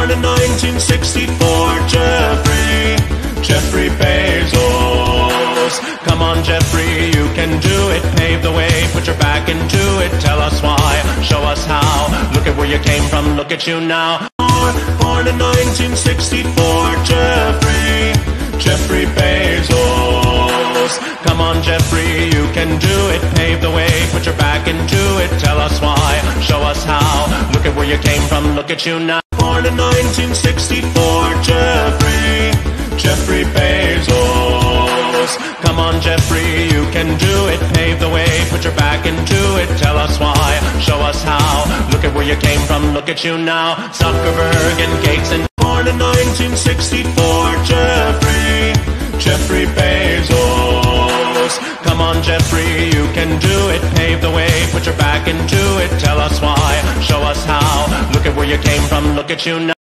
Born in 1964, Jeffrey Bezos. Come on, Jeffrey, you can do it. Pave the way, put your back into it. Tell us why, show us how. Look at where you came from, look at you now. Born in 1964, Jeffrey Bezos. Come on, Jeffrey, you can do it. Pave the way, put your back into it. Tell us why, show us how. Look at where you came from, look at you now. Born in 1964, Jeffrey Bezos. Come on, Jeffrey, you can do it. Pave the way, put your back into it. Tell us why, show us how. Look at where you came from, look at you now. Zuckerberg and Gates and born in 1964, Jeffrey Bezos. Come on, Jeffrey, you can do it. Pave the way, put your back into it. Tell us why, show us how. Look at where you came from, look at you now.